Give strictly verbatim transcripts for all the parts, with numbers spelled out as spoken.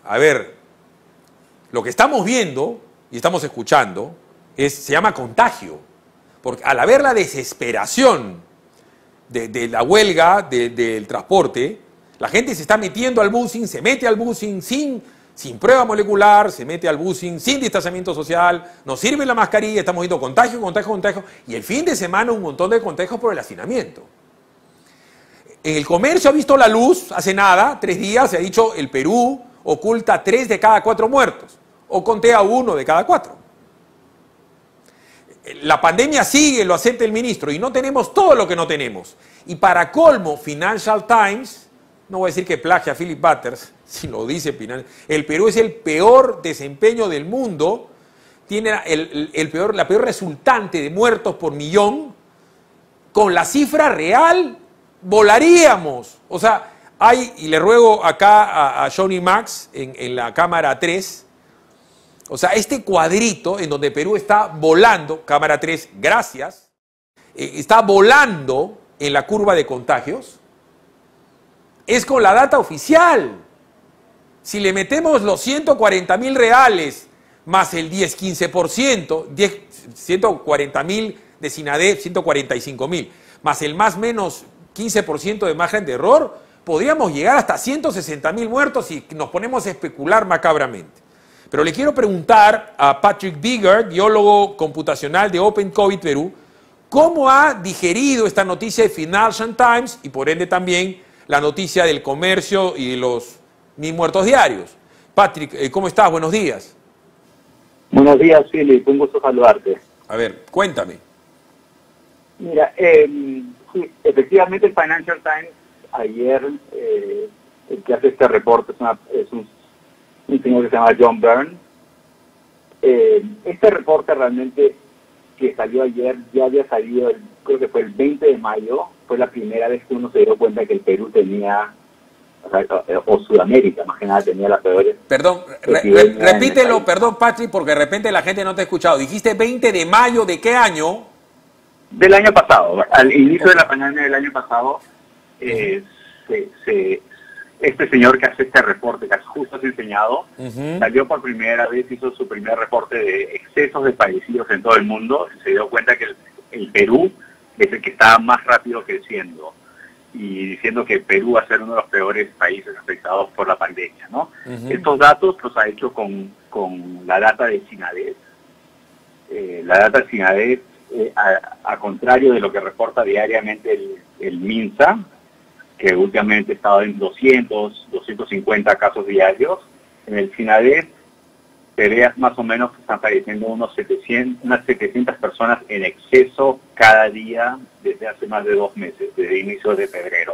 a ver, lo que estamos viendo y estamos escuchando es, se llama contagio. Porque al haber la desesperación de, de la huelga de, del transporte, la gente se está metiendo al busing, se mete al busing sin, sin prueba molecular, se mete al busing sin distanciamiento social, no sirve la mascarilla, estamos viendo contagio, contagio, contagio, y el fin de semana un montón de contagios por el hacinamiento. En el comercio ha visto la luz hace nada, tres días, se ha dicho el Perú oculta tres de cada cuatro muertos, o contea uno de cada cuatro. La pandemia sigue, lo acepta el ministro, y no tenemos todo lo que no tenemos. Y para colmo, Financial Times, no voy a decir que plagia a Philip Butters, si lo dice Pinal, el Perú es el peor desempeño del mundo, tiene el, el, el peor, la peor resultante de muertos por millón, con la cifra real volaríamos. O sea, hay, y le ruego acá a, a Johnny Max en, en la cámara tres, o sea, este cuadrito en donde Perú está volando, cámara tres, gracias, eh, está volando en la curva de contagios, es con la data oficial. Si le metemos los ciento cuarenta mil reales más el diez, quince por ciento, ciento cuarenta mil de SINADEF, ciento cuarenta y cinco mil, más el más menos quince por ciento de margen de error, podríamos llegar hasta ciento sesenta mil muertos si nos ponemos a especular macabramente. Pero le quiero preguntar a Patrick Bigger, biólogo computacional de Open COVID Perú, ¿cómo ha digerido esta noticia de Financial Times y por ende también la noticia del comercio y de los mil muertos diarios? Patrick, ¿cómo estás? Buenos días. Buenos días, Philip. Un gusto saludarte. A ver, cuéntame. Mira, eh, sí, efectivamente el Financial Times ayer, eh, el que hace este reporte es, una, es un, un señor que se llama John Byrne. Eh, este reporte realmente que salió ayer ya había salido, el, creo que fue el veinte de mayo, fue la primera vez que uno se dio cuenta que el Perú tenía, o, sea, o Sudamérica más que nada tenía las peores. Perdón, re, re, repítelo, perdón Patrick, porque de repente la gente no te ha escuchado. Dijiste veinte de mayo, ¿de qué año? Del año pasado, al inicio de la pandemia del año pasado, eh, se, se, este señor que hace este reporte, que justo has enseñado, uh-huh. salió por primera vez, hizo su primer reporte de excesos de fallecidos en todo el mundo, y se dio cuenta que el, el Perú es el que está más rápido creciendo, y diciendo que Perú va a ser uno de los peores países afectados por la pandemia, ¿no? Uh-huh. Estos datos los ha hecho con, con la data de SINADEF. Eh, la data de SINADEF, Eh, a, a contrario de lo que reporta diariamente el, el MINSA, que últimamente ha estado en doscientos, doscientos cincuenta casos diarios, en el SINADEF se ve más o menos que están falleciendo unos setecientos, unas setecientas personas en exceso cada día desde hace más de dos meses, desde inicios de febrero.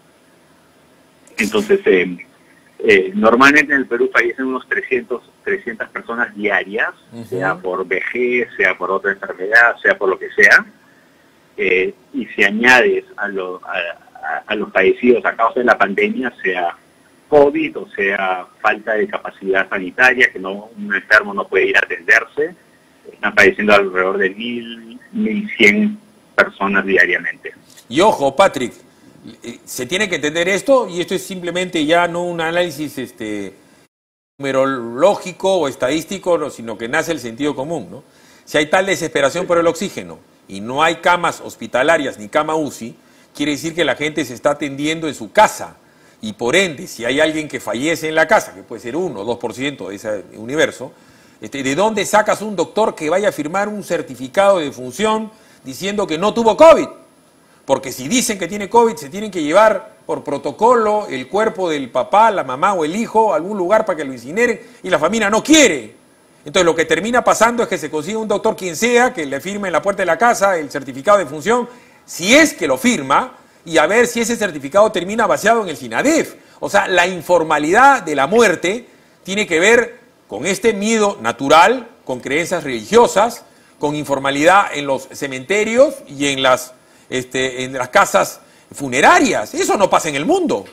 Entonces, eh, eh, normalmente en el Perú fallecen unos trescientas personas diarias, uh-huh. sea por vejez, sea por otra enfermedad, sea por lo que sea, eh, y si añades a, lo, a, a los fallecidos a causa de la pandemia, sea COVID o sea falta de capacidad sanitaria, que no, un enfermo no puede ir a atenderse, están falleciendo alrededor de mil, mil cien personas diariamente. Y ojo, Patrick, se tiene que entender esto, y esto es simplemente ya no un análisis este, numerológico o estadístico, no, sino que nace el sentido común, ¿no? Si hay tal desesperación por el oxígeno y no hay camas hospitalarias ni cama U C I, quiere decir que la gente se está atendiendo en su casa, y por ende, si hay alguien que fallece en la casa, que puede ser uno o dos por ciento de ese universo, este, ¿de dónde sacas un doctor que vaya a firmar un certificado de defunción diciendo que no tuvo COVID? Porque si dicen que tiene COVID, se tienen que llevar por protocolo el cuerpo del papá, la mamá o el hijo a algún lugar para que lo incineren, y la familia no quiere. Entonces lo que termina pasando es que se consigue un doctor, quien sea, que le firme en la puerta de la casa el certificado de defunción, si es que lo firma, y a ver si ese certificado termina vaciado en el SINADEF. O sea, la informalidad de la muerte tiene que ver con este miedo natural, con creencias religiosas, con informalidad en los cementerios y en las... Este, en las casas funerarias. Eso no pasa en el mundo.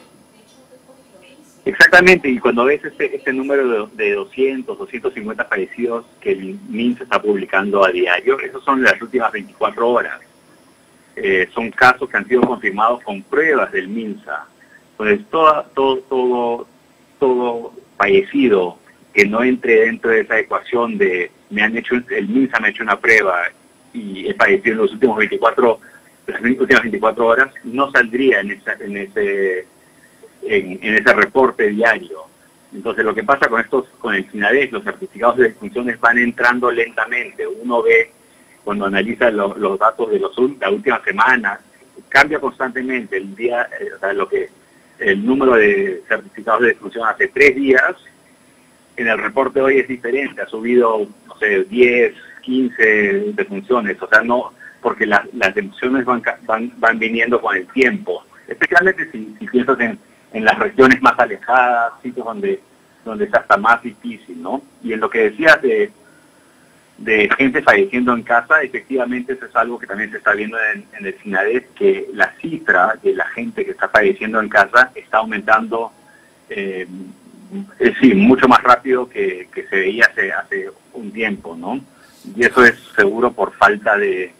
Exactamente, y cuando ves este, este número de, de doscientos, doscientos cincuenta fallecidos que el MINSA está publicando a diario, esos son las últimas veinticuatro horas. Eh, son casos que han sido confirmados con pruebas del MINSA. Entonces, todo, todo, todo, todo fallecido que no entre dentro de esa ecuación de me han hecho, el MINSA me ha hecho una prueba y he fallecido en los últimos veinticuatro, las últimas veinticuatro horas, no saldría en, esa, en, ese, en, en ese reporte diario. Entonces lo que pasa con estos, con el SINADEF, los certificados de defunciones van entrando lentamente. Uno ve, cuando analiza lo, los datos de los, la última semana, cambia constantemente el día, eh, o sea, lo que el número de certificados de defunción hace tres días, en el reporte hoy es diferente, ha subido, no sé, diez, quince defunciones, o sea, no, porque la, las defunciones van, van, van viniendo con el tiempo, especialmente si, si piensas en, en las regiones más alejadas, sitios donde, donde es hasta más difícil, ¿no? Y en lo que decías de, de gente falleciendo en casa, efectivamente eso es algo que también se está viendo en, en el SINADEF, que la cifra de la gente que está falleciendo en casa está aumentando, eh, es decir, mucho más rápido que, que se veía hace, hace un tiempo, ¿no? Y eso es seguro por falta de,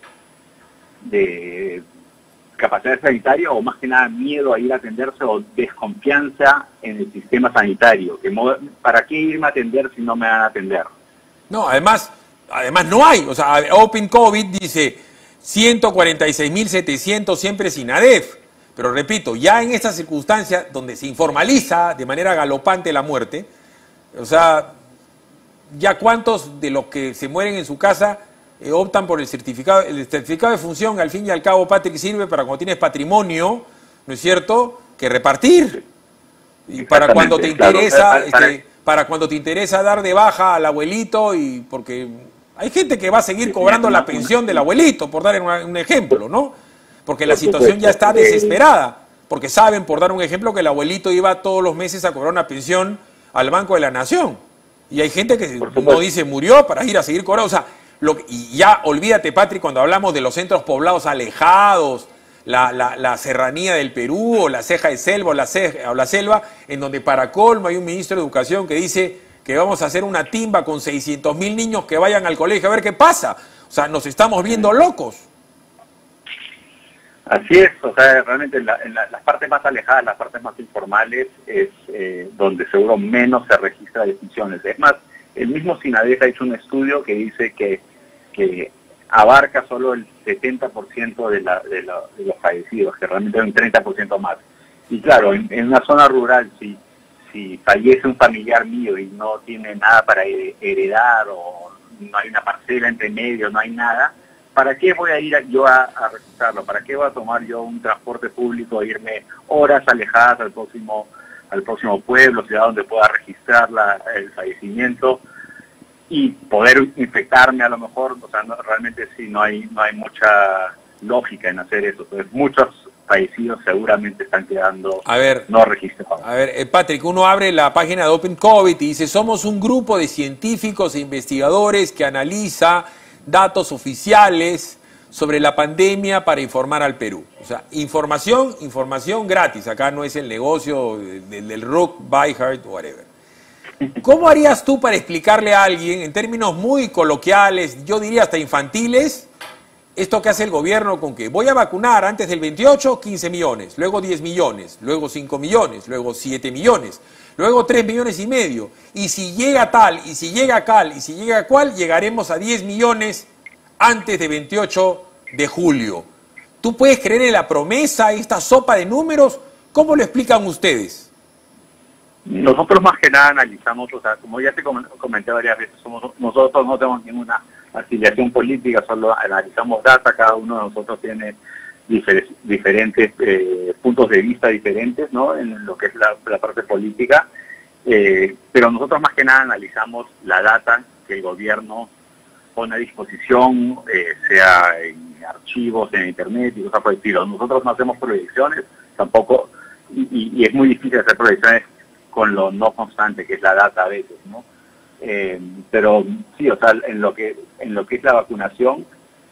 de capacidad sanitaria o más que nada miedo a ir a atenderse o desconfianza en el sistema sanitario. Que ¿para qué irme a atender si no me van a atender? No, además, además no hay. O sea, Open COVID dice ciento cuarenta y seis mil setecientos siempre SINADEF. Pero repito, ya en estas circunstancias donde se informaliza de manera galopante la muerte, o sea, ya cuántos de los que se mueren en su casa eh, optan por el certificado, el certificado de función, al fin y al cabo, Patrick, sirve para cuando tienes patrimonio, ¿no es cierto?, que repartir. Y para cuando te interesa, claro, para, este, para cuando te interesa dar de baja al abuelito, y porque hay gente que va a seguir cobrando la pensión del abuelito, por dar un, un ejemplo, ¿no? Porque la situación ya está desesperada, porque saben, por dar un ejemplo, que el abuelito iba todos los meses a cobrar una pensión al Banco de la Nación. Y hay gente que no dice murió para ir a seguir cobrando. O sea, lo que, y ya olvídate, Patrick, cuando hablamos de los centros poblados alejados, la, la, la serranía del Perú, o la ceja de selva, o la, ceja, o la selva, en donde para colmo hay un ministro de Educación que dice que vamos a hacer una timba con seiscientos mil niños que vayan al colegio a ver qué pasa. O sea, nos estamos viendo locos. Así es, o sea, realmente en, la, en la, las partes más alejadas, las partes más informales, es eh, donde seguro menos se registra defunciones. Es más, el mismo SINADEF ha hecho un estudio que dice que, que abarca solo el setenta por ciento de, la, de, la, de los fallecidos, que realmente hay un treinta por ciento más. Y claro, en, en una zona rural, si, si fallece un familiar mío y no tiene nada para heredar o no hay una parcela entre medio, no hay nada, ¿para qué voy a ir yo a, a registrarlo? ¿Para qué voy a tomar yo un transporte público, irme horas alejadas al próximo al próximo pueblo, ciudad donde pueda registrar la, el fallecimiento y poder infectarme a lo mejor? O sea, no, realmente sí, no hay no hay mucha lógica en hacer eso. Entonces, muchos fallecidos seguramente están quedando a ver, no registrados. A ver, eh, Patrick, uno abre la página de Open COVID y dice, somos un grupo de científicos e investigadores que analiza datos oficiales sobre la pandemia para informar al Perú. O sea, información, información gratis. Acá no es el negocio del, del Rook, Buy Hard, whatever. ¿Cómo harías tú para explicarle a alguien, en términos muy coloquiales, yo diría hasta infantiles, esto que hace el gobierno con que voy a vacunar antes del veintiocho, quince millones, luego diez millones, luego cinco millones, luego siete millones, luego tres millones y medio, y si llega tal, y si llega tal, y si llega cual, llegaremos a diez millones antes de veintiocho de julio? ¿Tú puedes creer en la promesa, esta sopa de números? ¿Cómo lo explican ustedes? Nosotros más que nada analizamos, o sea, como ya te comenté varias veces, somos, nosotros no tenemos ninguna afiliación política, solo analizamos data, cada uno de nosotros tiene difer diferentes eh, puntos de vista diferentes, ¿no?, en lo que es la, la parte política, eh, pero nosotros más que nada analizamos la data que el gobierno pone a disposición, eh, sea en archivos, en internet y cosas por el estilo. Nosotros no hacemos proyecciones tampoco, y, y, y es muy difícil hacer proyecciones con lo no constante que es la data a veces, ¿no? Eh, pero sí, o sea, en lo que en lo que es la vacunación,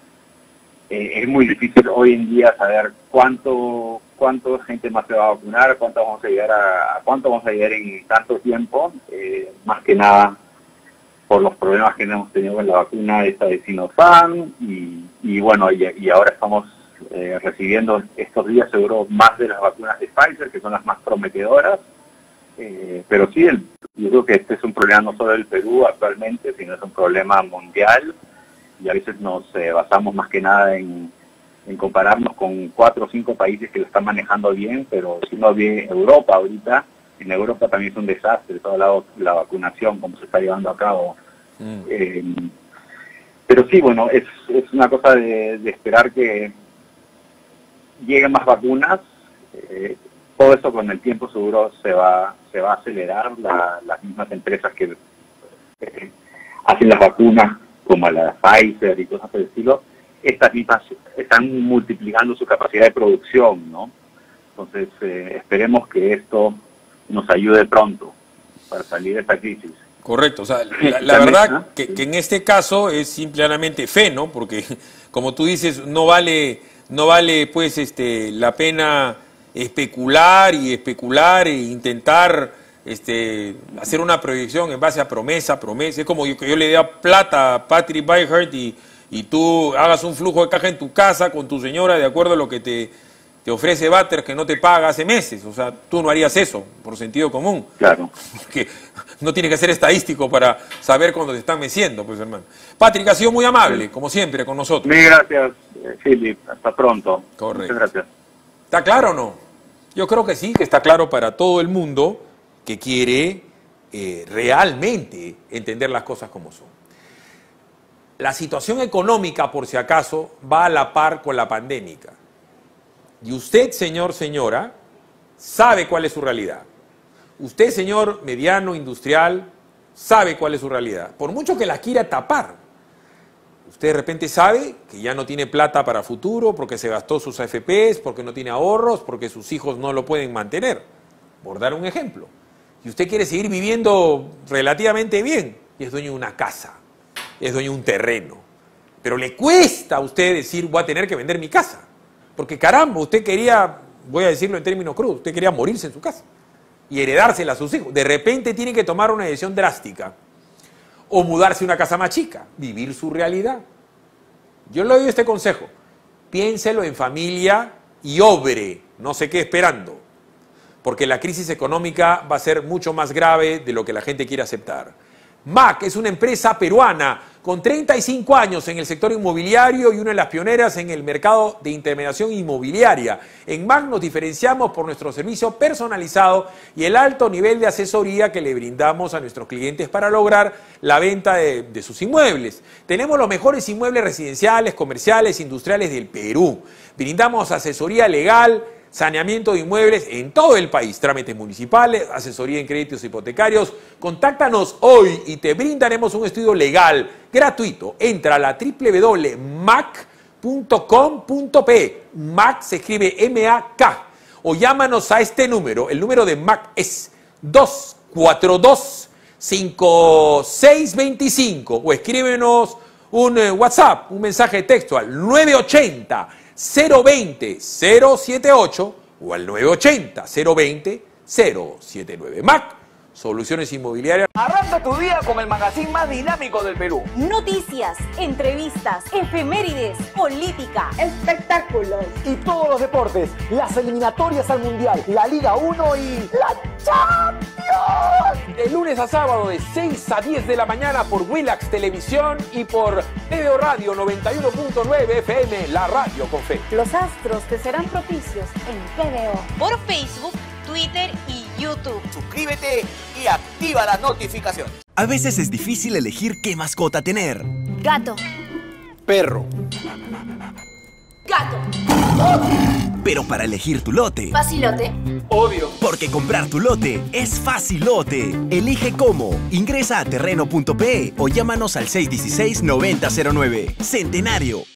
eh, es muy difícil hoy en día saber cuánto cuánto gente más se va a vacunar, cuánto vamos a llegar a, a cuánto vamos a llegar en tanto tiempo, eh, más que nada por los problemas que hemos tenido con la vacuna esta de Sinopharm, y, y bueno, y, y ahora estamos eh, recibiendo estos días seguro más de las vacunas de Pfizer, que son las más prometedoras. Eh, pero sí, el, yo creo que este es un problema no solo del Perú actualmente, sino es un problema mundial, y a veces nos eh, basamos más que nada en, en compararnos con cuatro o cinco países que lo están manejando bien, pero si uno ve Europa ahorita, en Europa también es un desastre toda la, la vacunación, como se está llevando a cabo. Mm. Eh, pero sí, bueno, es, es una cosa de, de esperar que lleguen más vacunas. Eh, todo eso con el tiempo seguro se va se va a acelerar. La, las mismas empresas que eh, hacen las vacunas, como la Pfizer y cosas por el estilo, estas mismas están multiplicando su capacidad de producción, ¿no? Entonces, eh, esperemos que esto nos ayude pronto para salir de esta crisis. Correcto, o sea, la, la verdad que, que en este caso es simplemente fe, ¿no? Porque, como tú dices, no vale, no vale pues este, la pena especular y especular e intentar este, hacer una proyección en base a promesa, promesa. Es como que yo le dé plata a Patrick Byhart y, y tú hagas un flujo de caja en tu casa con tu señora de acuerdo a lo que te, te ofrece Butters que no te paga hace meses. O sea, tú no harías eso por sentido común. Claro. Porque no tiene que ser estadístico para saber cuándo te están meciendo, pues, hermano. Patrick, ha sido muy amable, sí, como siempre, con nosotros. Mil gracias, Philip. Hasta pronto. Correcto. Muchas gracias. ¿Está claro o no? Yo creo que sí, que está claro para todo el mundo que quiere eh, realmente entender las cosas como son. La situación económica, por si acaso, va a la par con la pandémica. Y usted, señor, señora, sabe cuál es su realidad. Usted, señor mediano industrial, sabe cuál es su realidad. Por mucho que la quiera tapar, usted de repente sabe que ya no tiene plata para futuro porque se gastó sus A F Pes, porque no tiene ahorros, porque sus hijos no lo pueden mantener. Por dar un ejemplo. Y usted quiere seguir viviendo relativamente bien y es dueño de una casa, es dueño de un terreno. Pero le cuesta a usted decir, voy a tener que vender mi casa. Porque caramba, usted quería, voy a decirlo en términos crudos, usted quería morirse en su casa y heredársela a sus hijos. De repente tiene que tomar una decisión drástica. O mudarse a una casa más chica, vivir su realidad. Yo le doy este consejo. Piénselo en familia y obre, no se quede esperando. Porque la crisis económica va a ser mucho más grave de lo que la gente quiere aceptar. M A C es una empresa peruana con treinta y cinco años en el sector inmobiliario y una de las pioneras en el mercado de intermediación inmobiliaria. En M A C nos diferenciamos por nuestro servicio personalizado y el alto nivel de asesoría que le brindamos a nuestros clientes para lograr la venta de, de sus inmuebles. Tenemos los mejores inmuebles residenciales, comerciales, industriales del Perú. Brindamos asesoría legal, saneamiento de inmuebles en todo el país, trámites municipales, asesoría en créditos hipotecarios. Contáctanos hoy y te brindaremos un estudio legal gratuito. Entra a la doble u doble u doble u punto mac punto com punto pe. M A C se escribe M A K. O llámanos a este número. El número de M A C es dos cuatro dos, cinco seis dos cinco. O escríbenos un eh, WhatsApp, un mensaje de texto al nueve ochenta, cero veinte, cero setenta y ocho o al nueve ochenta, cero veinte, cero setenta y nueve. M A C, Soluciones Inmobiliarias. Arranca tu día con el magazine más dinámico del Perú. Noticias, entrevistas, efemérides, política, espectáculos y todos los deportes, las eliminatorias al Mundial, la Liga uno y la Champions. De lunes a sábado de seis a diez de la mañana por Willax Televisión y por T V O Radio noventa y uno punto nueve F M, la radio con fe. Los astros te serán propicios en T V O. Por Facebook, Twitter y YouTube. Suscríbete y activa la notificación. A veces es difícil elegir qué mascota tener. Gato. Perro. Gato. Pero para elegir tu lote... Facilote. Obvio. Porque comprar tu lote es facilote. Elige cómo. Ingresa a terreno punto pe o llámanos al seis uno seis, nueve cero cero nueve. Centenario.